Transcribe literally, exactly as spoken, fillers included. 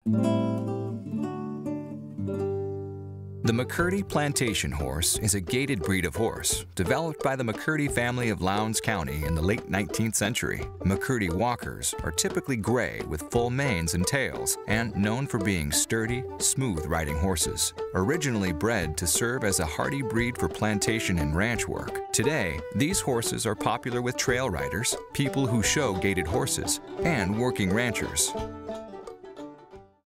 The McCurdy Plantation horse is a gaited breed of horse developed by the McCurdy family of Lowndes County in the late nineteenth century. McCurdy walkers are typically gray with full manes and tails and known for being sturdy, smooth riding horses. Originally bred to serve as a hardy breed for plantation and ranch work, today these horses are popular with trail riders, people who show gaited horses, and working ranchers.